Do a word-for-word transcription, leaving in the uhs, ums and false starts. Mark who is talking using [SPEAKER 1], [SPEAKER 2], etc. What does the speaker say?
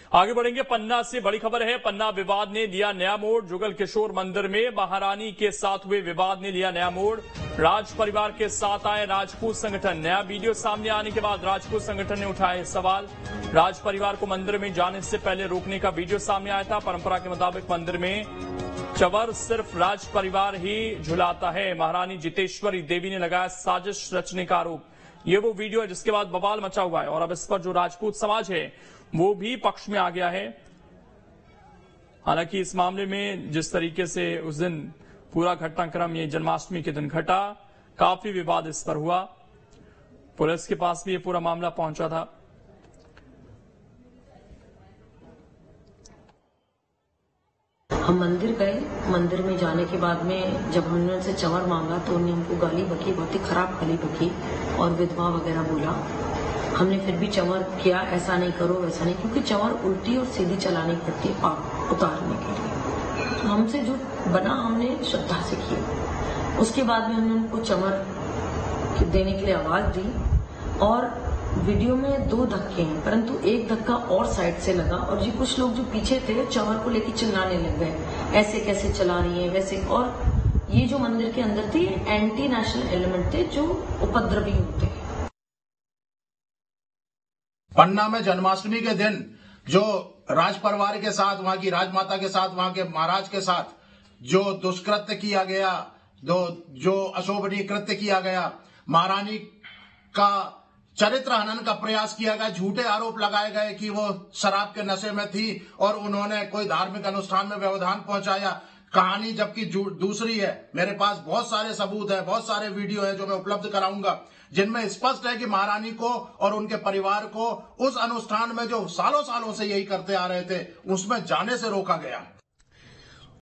[SPEAKER 1] आगे बढ़ेंगे। पन्ना से बड़ी खबर है। पन्ना विवाद ने लिया नया मोड़। जुगल किशोर मंदिर में महारानी के साथ हुए विवाद ने लिया नया मोड़। राज परिवार के साथ आए राजपूत संगठन। नया वीडियो सामने आने के बाद राजपूत संगठन ने उठाए सवाल। राज परिवार को मंदिर में जाने से पहले रोकने का वीडियो सामने आया था। परंपरा के मुताबिक मंदिर में चवर सिर्फ राज परिवार ही झुलाता है। महारानी जितेश्वरी देवी ने लगाया साजिश रचने का आरोप। ये वो वीडियो है जिसके बाद बवाल मचा हुआ है और अब इस पर जो राजपूत समाज है वो भी पक्ष में आ गया है। हालांकि इस मामले में जिस तरीके से उस दिन पूरा घटनाक्रम ये जन्माष्टमी के दिन घटा, काफी विवाद इस पर हुआ। पुलिस के पास भी ये पूरा मामला पहुंचा था।
[SPEAKER 2] हम मंदिर गए। मंदिर में जाने के बाद में जब हमने उनसे चंवर मांगा तो उन्होंने हमको गाली बकी, बहुत ही खराब गाली बकी और विधवा वगैरह बोला। हमने फिर भी चंवर किया, ऐसा नहीं करो वैसा नहीं, क्योंकि चंवर उल्टी और सीधी चलानी पड़ती है पाप उतारने के लिए। तो हमसे जो बना हमने श्रद्धा से किया। उसके बाद में हमने उनको चंवर देने के लिए आवाज दी और वीडियो में दो धक्के हैं, परंतु एक धक्का और साइड से लगा और जी कुछ लोग जो पीछे थे चंवर को लेकर चिल्लाने लग गए, ऐसे कैसे चला रही है वैसे। और ये जो मंदिर के अंदर थे एंटी नेशनल एलिमेंट थे जो उपद्रवी होते हैं।
[SPEAKER 3] पन्ना में जन्माष्टमी के दिन जो राज परिवार के साथ, वहां की राजमाता के साथ, वहां के महाराज के साथ जो दुष्कृत्य किया गया, दो जो अशोभनीय कृत्य किया गया, महारानी का चरित्र हनन का प्रयास किया गया, झूठे आरोप लगाए गए कि वो शराब के नशे में थी और उन्होंने कोई धार्मिक अनुष्ठान में व्यवधान पहुंचाया। कहानी जबकि दूसरी है। मेरे पास बहुत सारे सबूत है, बहुत सारे वीडियो है जो मैं उपलब्ध कराऊंगा, जिनमें स्पष्ट है कि महारानी को और उनके परिवार को उस अनुष्ठान में जो सालों सालों से यही करते आ रहे थे उसमें जाने से रोका गया।